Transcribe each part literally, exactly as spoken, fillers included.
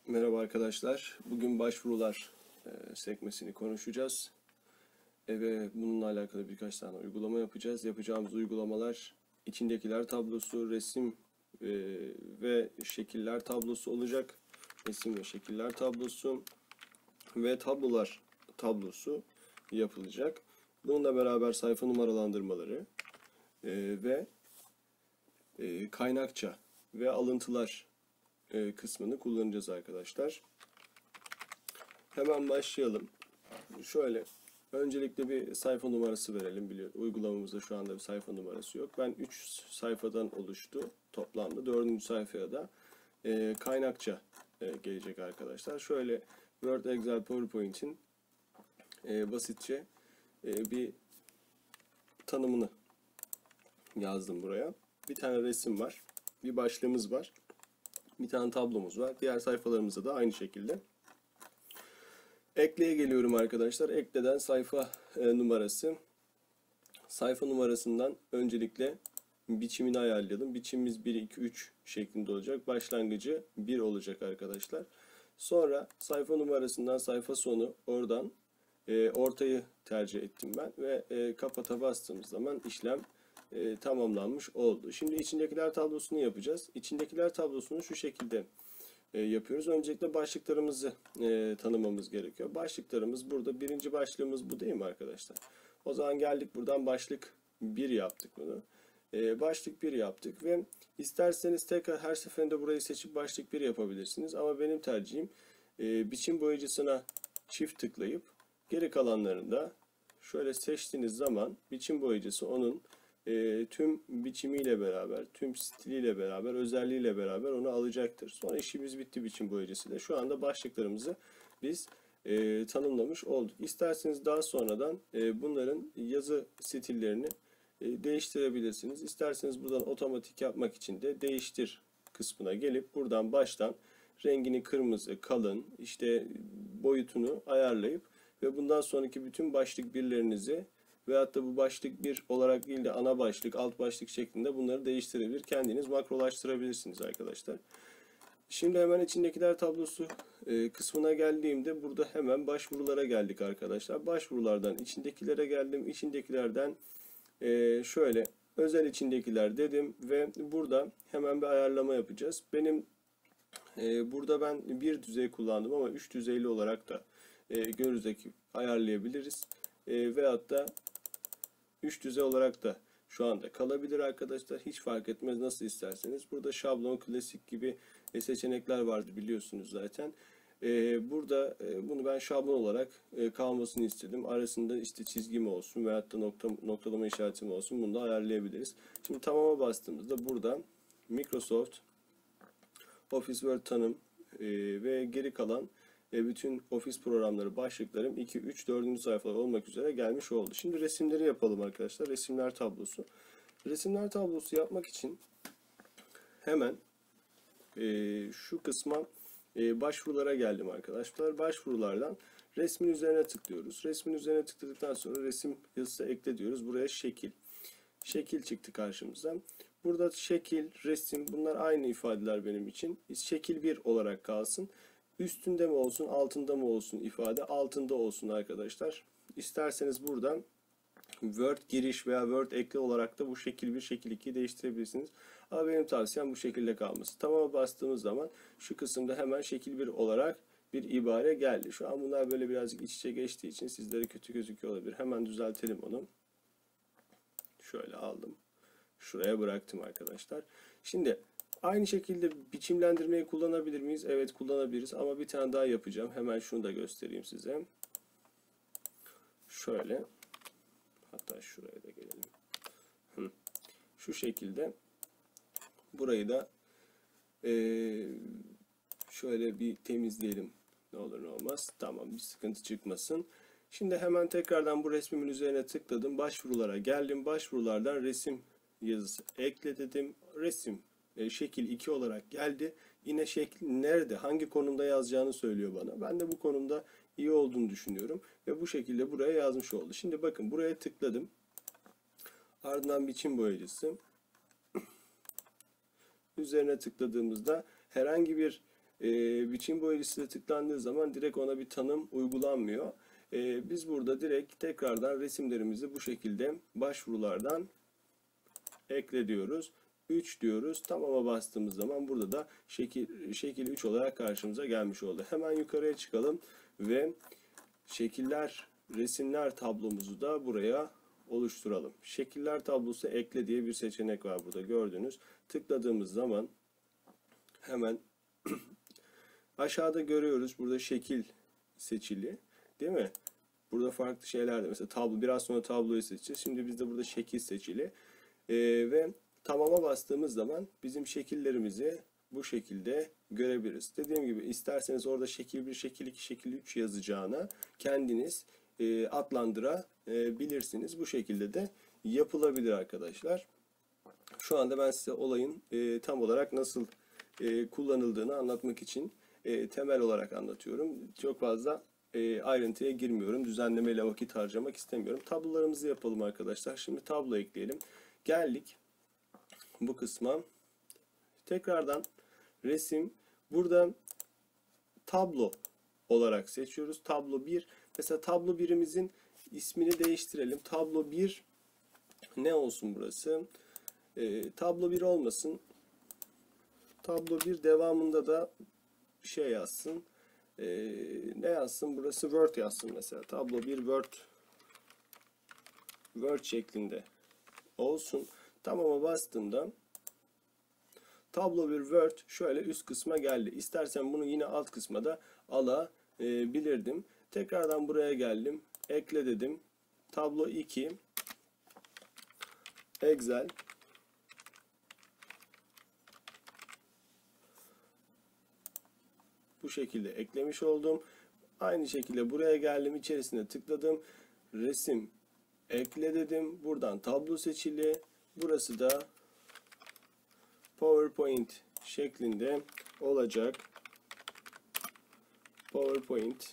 Merhaba arkadaşlar. Bugün başvurular e, sekmesini konuşacağız. E, ve bununla alakalı birkaç tane uygulama yapacağız. Yapacağımız uygulamalar içindekiler tablosu, resim e, ve şekiller tablosu olacak. Resim ve şekiller tablosu ve tablolar tablosu yapılacak. Bununla beraber sayfa numaralandırmaları e, ve e, kaynakça ve alıntılar e, kısmını kullanacağız arkadaşlar. Hemen başlayalım. Şöyle, öncelikle bir sayfa numarası verelim. Biliyor, uygulamamızda şu anda bir sayfa numarası yok. Ben üç sayfadan oluştu toplamda. dördüncü sayfaya da e, kaynakça e, gelecek arkadaşlar. Şöyle Word, Excel, PowerPoint'in e, basitçe e, bir tanımını yazdım buraya. Bir tane resim var. Bir başlığımız var. Bir tane tablomuz var. Diğer sayfalarımızda da aynı şekilde. Ekleye geliyorum arkadaşlar. Ekleden sayfa e, numarası. Sayfa numarasından öncelikle biçimini ayarlayalım. Biçimimiz bir, iki, üç şeklinde olacak. Başlangıcı bir olacak arkadaşlar. Sonra sayfa numarasından sayfa sonu, oradan e, ortayı tercih ettim ben. Ve e, kapata bastığımız zaman işlem e, tamamlanmış oldu. Şimdi içindekiler tablosunu yapacağız. İçindekiler tablosunu şu şekilde E, yapıyoruz. Öncelikle başlıklarımızı e, tanımamız gerekiyor. Başlıklarımız burada. Birinci başlığımız bu değil mi arkadaşlar? O zaman geldik buradan başlık bir yaptık bunu. E, başlık bir yaptık ve isterseniz tekrar her seferinde burayı seçip başlık bir yapabilirsiniz. Ama benim tercihim e, biçim boyayıcısına çift tıklayıp geri kalanlarını da şöyle seçtiğiniz zaman biçim boyayıcısı onun E, tüm biçimiyle beraber, tüm stiliyle beraber, özelliğiyle beraber onu alacaktır. Sonra işimiz bitti biçim boyayıcısıyla. Şu anda başlıklarımızı biz e, tanımlamış olduk. İsterseniz daha sonradan e, bunların yazı stillerini e, değiştirebilirsiniz. İsterseniz buradan otomatik yapmak için de değiştir kısmına gelip buradan baştan rengini kırmızı, kalın, işte boyutunu ayarlayıp ve bundan sonraki bütün başlık birlerinizi veyahut da bu başlık bir olarak değil de ana başlık, alt başlık şeklinde bunları değiştirebilir. Kendiniz makrolaştırabilirsiniz arkadaşlar. Şimdi hemen içindekiler tablosu e, kısmına geldiğimde burada hemen başvurulara geldik arkadaşlar. Başvurulardan içindekilere geldim. İçindekilerden e, şöyle özel içindekiler dedim ve burada hemen bir ayarlama yapacağız. Benim e, burada ben bir düzey kullandım ama üç düzeyli olarak da e, görüzdeki ayarlayabiliriz. E, veyahut da üç düzey olarak da şu anda kalabilir arkadaşlar. Hiç fark etmez, nasıl isterseniz. Burada şablon, klasik gibi seçenekler vardı biliyorsunuz zaten. Ee, burada e, bunu ben şablon olarak e, kalmasını istedim. Arasında işte çizgi mi olsun veyahut da nokta, noktalama işareti mi olsun, bunu da ayarlayabiliriz. Şimdi tamama bastığımızda burada Microsoft Office Word tanım e, ve geri kalan e, bütün Office programları başlıklarım iki, üç, dördüncü sayfalar olmak üzere gelmiş oldu. Şimdi resimleri yapalım arkadaşlar. Resimler tablosu. Resimler tablosu yapmak için hemen e, şu kısma e, başvurulara geldim arkadaşlar. Başvurulardan resmin üzerine tıklıyoruz. Resmin üzerine tıkladıktan sonra resim yazısı ekle diyoruz. Buraya şekil. Şekil çıktı karşımıza. Burada şekil, resim, bunlar aynı ifadeler benim için. Şekil bir olarak kalsın. Üstünde mi olsun, altında mı olsun ifade, altında olsun arkadaşlar. İsterseniz buradan Word giriş veya Word ekle olarak da bu şekil bir, şekil ikiyi değiştirebilirsiniz. Ama benim tavsiyem bu şekilde kalması. Tamama bastığımız zaman şu kısımda hemen şekil bir olarak bir ibare geldi. Şu an bunlar böyle birazcık iç içe geçtiği için sizlere kötü gözüküyor olabilir. Hemen düzeltelim onu. Şöyle aldım. Şuraya bıraktım arkadaşlar. Şimdi aynı şekilde biçimlendirmeyi kullanabilir miyiz? Evet, kullanabiliriz ama bir tane daha yapacağım. Hemen şunu da göstereyim size. Şöyle. Hatta şuraya da gelelim. Hı. Şu şekilde. Burayı da ee, şöyle bir temizleyelim. Ne olur ne olmaz. Tamam, bir sıkıntı çıkmasın. Şimdi hemen tekrardan bu resmimin üzerine tıkladım. Başvurulara geldim. Başvurulardan resim yazısı ekle dedim. Resim e, şekil iki olarak geldi. Yine şekil nerede, hangi konumda yazacağını söylüyor bana. Ben de bu konumda iyi olduğunu düşünüyorum. Ve bu şekilde buraya yazmış oldu. Şimdi bakın, buraya tıkladım. Ardından biçim boyayıcısı. Üzerine tıkladığımızda herhangi bir e, biçim boyu listesine tıklandığı zaman direkt ona bir tanım uygulanmıyor. E, biz burada direkt tekrardan resimlerimizi bu şekilde başvurulardan ekle diyoruz. üç diyoruz. Tamam'a bastığımız zaman burada da şekil, şekil üç olarak karşımıza gelmiş oldu. Hemen yukarıya çıkalım ve şekiller, resimler tablomuzu da buraya oluşturalım. Şekiller tablosu ekle diye bir seçenek var burada gördüğünüz. Tıkladığımız zaman hemen aşağıda görüyoruz. Burada şekil seçili. Değil mi? Burada farklı şeyler de mesela tablo, biraz sonra tabloyu seçeceğiz. Şimdi bizde burada şekil seçili. Ee, ve tamama bastığımız zaman bizim şekillerimizi bu şekilde görebiliriz. Dediğim gibi isterseniz orada şekil bir, şekil iki, şekil üç yazacağına kendiniz e, adlandırabilirsiniz. Bu şekilde de yapılabilir arkadaşlar. Şu anda ben size olayın e, tam olarak nasıl e, kullanıldığını anlatmak için e, temel olarak anlatıyorum. Çok fazla e, ayrıntıya girmiyorum. Düzenlemeyle vakit harcamak istemiyorum. Tablolarımızı yapalım arkadaşlar. Şimdi tablo ekleyelim. Geldik bu kısma. Tekrardan resim. Burada tablo olarak seçiyoruz. Tablo bir. Mesela tablo birimizin ismini değiştirelim. Tablo bir ne olsun burası? E, tablo bir olmasın. Tablo bir devamında da şey yazsın. E, ne yazsın? Burası Word yazsın mesela. Tablo bir Word Word şeklinde olsun. Tamam'a bastığımda tablo bir Word şöyle üst kısma geldi. İstersen bunu yine alt kısma da alabilirdim. Tekrardan buraya geldim. Ekle dedim. Tablo iki Excel bu şekilde eklemiş oldum. Aynı şekilde buraya geldim. İçerisine tıkladım. Resim ekle dedim. Buradan tablo seçili. Burası da PowerPoint şeklinde olacak. PowerPoint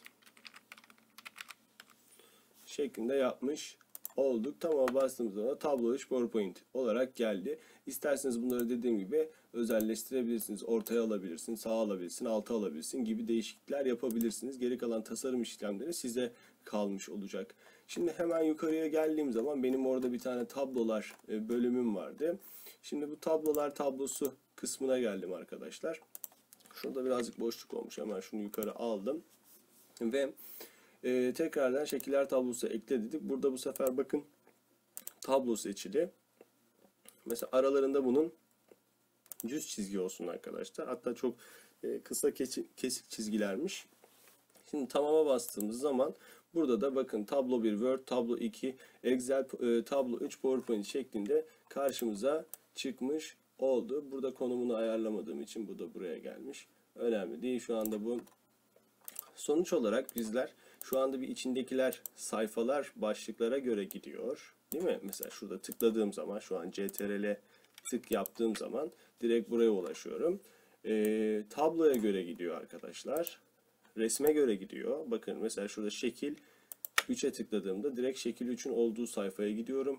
şeklinde yapmış olduk. Tamam bastığımız zaman tablo üç PowerPoint olarak geldi. İsterseniz bunları dediğim gibi özelleştirebilirsiniz. Ortaya alabilirsin, sağa alabilirsin, alta alabilirsin gibi değişiklikler yapabilirsiniz. Geri kalan tasarım işlemleri size kalmış olacak. Şimdi hemen yukarıya geldiğim zaman benim orada bir tane tablolar bölümüm vardı. Şimdi bu tablolar tablosu kısmına geldim arkadaşlar. Şurada birazcık boşluk olmuş. Hemen şunu yukarı aldım. Ve e, tekrardan şekiller tablosu ekle dedik. Burada bu sefer bakın tablo seçili. Mesela aralarında bunun düz çizgi olsun arkadaşlar. Hatta çok e, kısa kesik çizgilermiş. Şimdi tamama bastığımız zaman burada da bakın tablo bir Word, tablo iki Excel, e, tablo üç PowerPoint şeklinde karşımıza çıkmış oldu. Burada konumunu ayarlamadığım için bu da buraya gelmiş. Önemli değil. Şu anda bu sonuç olarak bizler şu anda bir içindekiler sayfalar başlıklara göre gidiyor. Değil mi? Mesela şurada tıkladığım zaman şu an C T R L tık yaptığım zaman direkt buraya ulaşıyorum. E, tabloya göre gidiyor arkadaşlar. Resme göre gidiyor. Bakın mesela şurada şekil üçe tıkladığımda direkt şekil üçün olduğu sayfaya gidiyorum.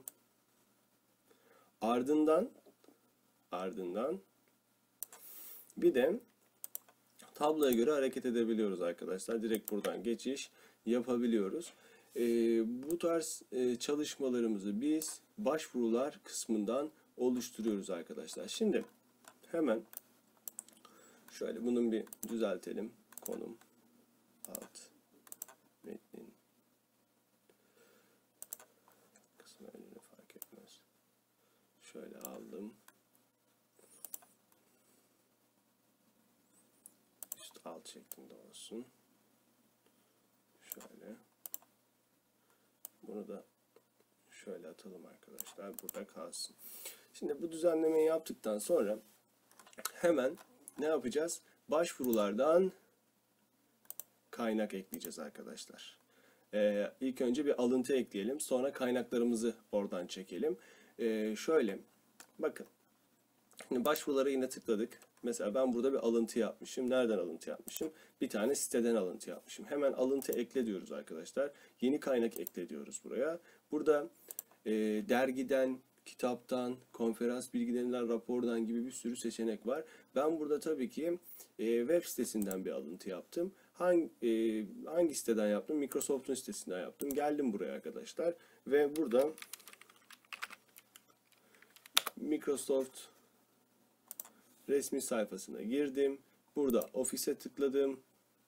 Ardından ardından bir de tabloya göre hareket edebiliyoruz arkadaşlar. Direkt buradan geçiş yapabiliyoruz. Ee, bu tarz e, çalışmalarımızı biz başvurular kısmından oluşturuyoruz arkadaşlar. Şimdi hemen şöyle bunun bir düzeltelim. Konum alt metnin kısmı önüne fark etmez. Şöyle aldım. Üst alt şeklinde olsun. Şöyle. Bunu da şöyle atalım arkadaşlar. Burada kalsın. Şimdi bu düzenlemeyi yaptıktan sonra hemen ne yapacağız? Başvurulardan kaynak ekleyeceğiz arkadaşlar. Ee, ilk önce bir alıntı ekleyelim. Sonra kaynaklarımızı oradan çekelim. Ee, şöyle. Bakın. Şimdi başvurulara yine tıkladık. Mesela ben burada bir alıntı yapmışım. Nereden alıntı yapmışım? Bir tane siteden alıntı yapmışım. Hemen alıntı ekle diyoruz arkadaşlar. Yeni kaynak ekle diyoruz buraya. Burada e, dergiden, kitaptan, konferans bilgilerinden, rapordan gibi bir sürü seçenek var. Ben burada tabii ki e, web sitesinden bir alıntı yaptım. Hangi, e, hangi siteden yaptım? Microsoft'un sitesinden yaptım. Geldim buraya arkadaşlar ve burada Microsoft resmi sayfasına girdim. Burada Office'e tıkladım.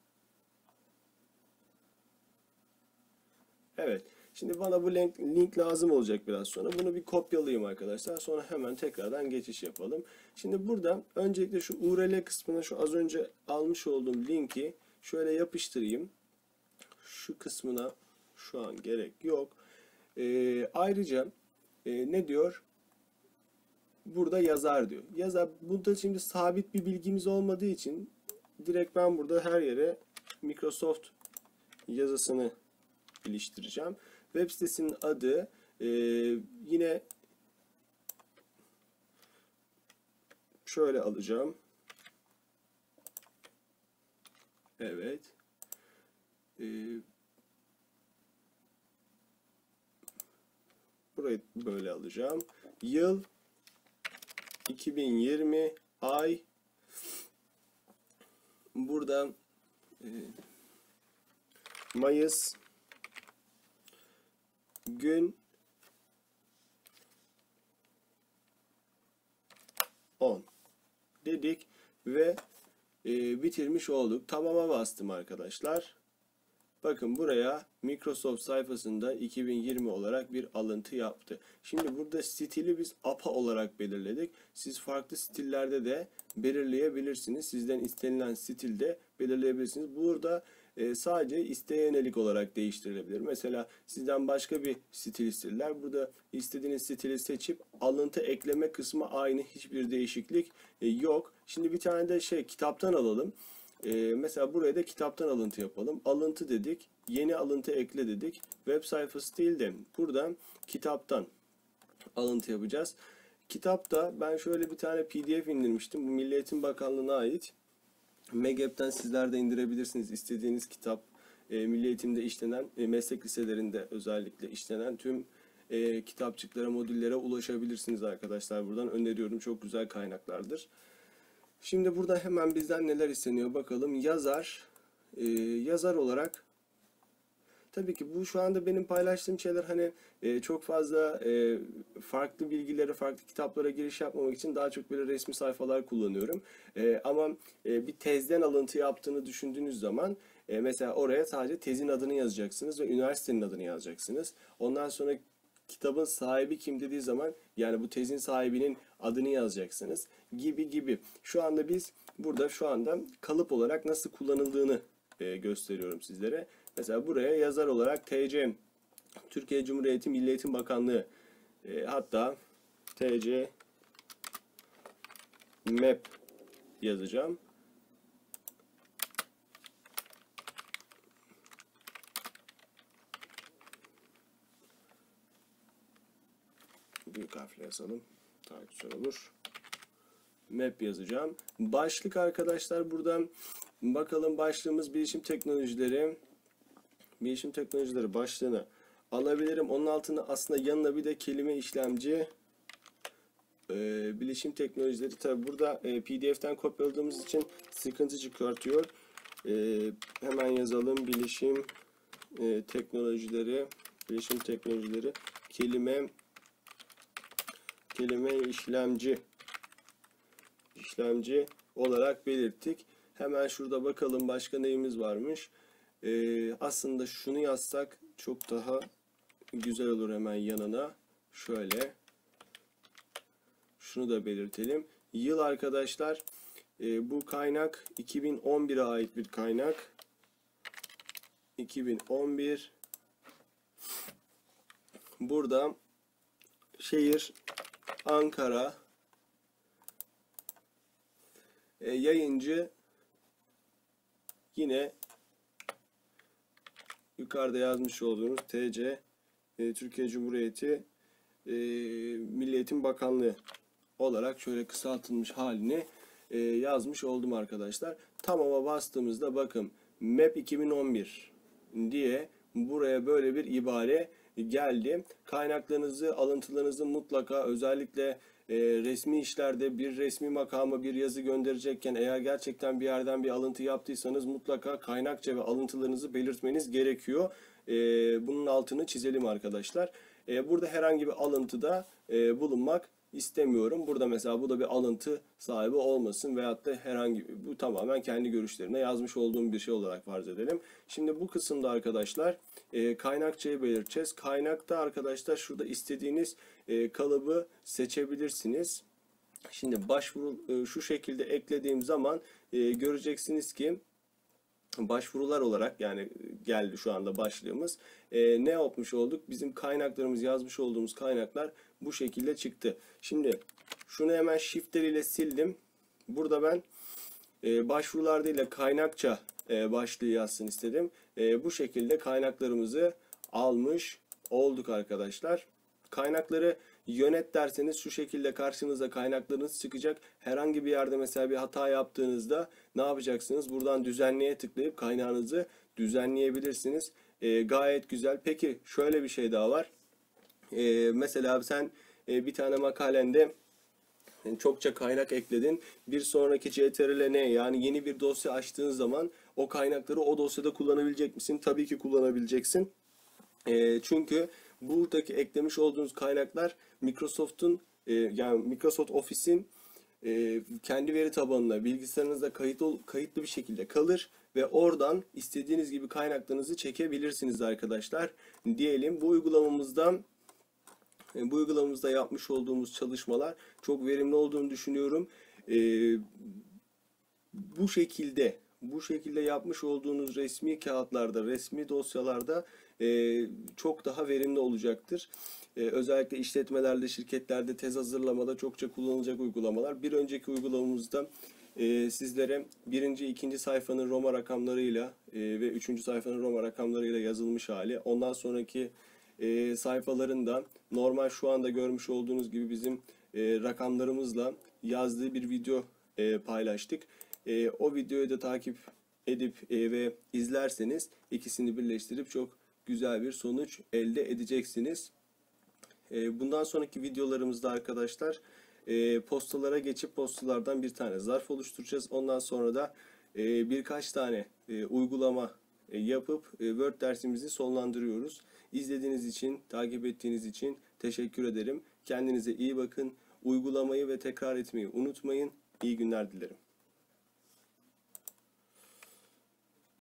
Evet. Şimdi bana bu link, link lazım olacak biraz sonra. Bunu bir kopyalayayım arkadaşlar. Sonra hemen tekrardan geçiş yapalım. Şimdi burada öncelikle şu U R L kısmına şu az önce almış olduğum linki şöyle yapıştırayım. Şu kısmına şu an gerek yok. Ee, ayrıca e, ne diyor? Burada yazar diyor. Yazar. Burada şimdi sabit bir bilgimiz olmadığı için direkt ben burada her yere Microsoft yazısını iliştireceğim. Web sitesinin adı e, yine şöyle alacağım. Evet. E, burayı böyle alacağım. Yıl iki bin yirmi, ay burada e, Mayıs, gün on dedik ve e, bitirmiş olduk. Tamama bastım arkadaşlar. Bakın buraya Microsoft sayfasında iki bin yirmi olarak bir alıntı yaptı. Şimdi burada stili biz A P A olarak belirledik. Siz farklı stillerde de belirleyebilirsiniz. Sizden istenilen stilde belirleyebilirsiniz. Burada e, sadece isteğe yönelik olarak değiştirilebilir. Mesela sizden başka bir stil isterler. Burada istediğiniz stili seçip alıntı ekleme kısmı aynı. Hiçbir değişiklik e, yok. Şimdi bir tane de şey kitaptan alalım. Ee, mesela buraya da kitaptan alıntı yapalım. Alıntı dedik. Yeni alıntı ekle dedik. Web sayfası değil de buradan kitaptan alıntı yapacağız. Kitapta ben şöyle bir tane P D F indirmiştim. Bu Milli Eğitim Bakanlığı'na ait. Megap'ten sizler de indirebilirsiniz. İstediğiniz kitap e, Milli Eğitim'de işlenen, e, meslek liselerinde özellikle işlenen tüm e, kitapçıklara, modüllere ulaşabilirsiniz arkadaşlar. Buradan öneriyorum. Çok güzel kaynaklardır. Şimdi burada hemen bizden neler isteniyor bakalım. Yazar, e, yazar olarak tabii ki bu şu anda benim paylaştığım şeyler hani e, çok fazla e, farklı bilgilere, farklı kitaplara giriş yapmamak için daha çok böyle resmi sayfalar kullanıyorum. E, ama e, bir tezden alıntı yaptığını düşündüğünüz zaman e, mesela oraya sadece tezin adını yazacaksınız ve üniversitenin adını yazacaksınız. Ondan sonra kitabın sahibi kim dediği zaman yani bu tezin sahibinin adını yazacaksınız gibi gibi. Şu anda biz burada şu anda kalıp olarak nasıl kullanıldığını e, gösteriyorum sizlere. Mesela buraya yazar olarak T C Türkiye Cumhuriyeti Milli Eğitim Bakanlığı e, hatta T C M E P yazacağım. Büyük harfle yazalım. Daha güzel olur. M E P yazacağım. Başlık arkadaşlar buradan bakalım başlığımız bilişim teknolojileri. Bilişim teknolojileri başlığını alabilirim. Onun altına aslında yanına bir de kelime işlemci e, bilişim teknolojileri. Tabi burada e, P D F'ten kopyaladığımız için sıkıntı çıkartıyor. E, hemen yazalım bilişim e, teknolojileri bilişim teknolojileri kelime kelime işlemci işlemci olarak belirttik. Hemen şurada bakalım başka neyimiz varmış. Ee, aslında şunu yazsak çok daha güzel olur hemen yanına. Şöyle. Şunu da belirtelim. Yıl arkadaşlar e, bu kaynak iki bin on bire ait bir kaynak. iki bin on bir. Burada şehir Ankara. E, yayıncı yine yukarıda yazmış olduğumuz T C e, Türkiye Cumhuriyeti e, Milli Eğitim Bakanlığı olarak şöyle kısaltılmış halini e, yazmış oldum arkadaşlar. Tamama bastığımızda bakın M E P iki bin on bir diye buraya böyle bir ibare geldi. Kaynaklarınızı, alıntılarınızı mutlaka özellikle e, resmi işlerde bir resmi makama bir yazı gönderecekken eğer gerçekten bir yerden bir alıntı yaptıysanız mutlaka kaynakça ve alıntılarınızı belirtmeniz gerekiyor. E, bunun altını çizelim arkadaşlar. E, burada herhangi bir alıntıda e, bulunmak istemiyorum. Burada mesela bu da bir alıntı sahibi olmasın veyahut da herhangi bu tamamen kendi görüşlerine yazmış olduğum bir şey olarak farz edelim. Şimdi bu kısımda arkadaşlar e, kaynakçayı belirteceğiz. Kaynakta arkadaşlar şurada istediğiniz e, kalıbı seçebilirsiniz. Şimdi başvuru e, şu şekilde eklediğim zaman e, göreceksiniz ki başvurular olarak yani geldi şu anda başlığımız. E, ne yapmış olduk? Bizim kaynaklarımız yazmış olduğumuz kaynaklar bu şekilde çıktı. Şimdi şunu hemen shift'ler ile sildim. Burada ben e, başvurular değil de kaynakça e, başlığı yazsın istedim. E, bu şekilde kaynaklarımızı almış olduk arkadaşlar. Kaynakları yönet derseniz şu şekilde karşınıza kaynaklarınız çıkacak. Herhangi bir yerde mesela bir hata yaptığınızda ne yapacaksınız? Buradan düzenleye tıklayıp kaynağınızı düzenleyebilirsiniz. E, gayet güzel. Peki şöyle bir şey daha var. E, mesela sen e, bir tane makalende çokça kaynak ekledin. Bir sonraki C T R L N yani yeni bir dosya açtığın zaman o kaynakları o dosyada kullanabilecek misin? Tabii ki kullanabileceksin. E, çünkü buradaki eklemiş olduğunuz kaynaklar Microsoft'un e, yani Microsoft Office'in e, kendi veri tabanına bilgisayarınızda kayıt ol, kayıtlı bir şekilde kalır ve oradan istediğiniz gibi kaynaklarınızı çekebilirsiniz arkadaşlar. Diyelim bu uygulamamızdan bu uygulamamızda yapmış olduğumuz çalışmalar çok verimli olduğunu düşünüyorum. E, bu şekilde bu şekilde yapmış olduğunuz resmi kağıtlarda, resmi dosyalarda e, çok daha verimli olacaktır. E, özellikle işletmelerde, şirketlerde tez hazırlamada çokça kullanılacak uygulamalar. Bir önceki uygulamamızda e, sizlere birinci, ikinci sayfanın Roma rakamlarıyla e, ve üçüncü sayfanın Roma rakamlarıyla yazılmış hali. Ondan sonraki e, sayfaların da normal şu anda görmüş olduğunuz gibi bizim e, rakamlarımızla yazdığı bir video e, paylaştık. E, o videoyu da takip edip e, ve izlerseniz ikisini birleştirip çok güzel bir sonuç elde edeceksiniz. E, bundan sonraki videolarımızda arkadaşlar e, postalara geçip postalardan bir tane zarf oluşturacağız. Ondan sonra da e, birkaç tane e, uygulama e, yapıp e, Word dersimizi sonlandırıyoruz. İzlediğiniz için, takip ettiğiniz için teşekkür ederim. Kendinize iyi bakın. Uygulamayı ve tekrar etmeyi unutmayın. İyi günler dilerim.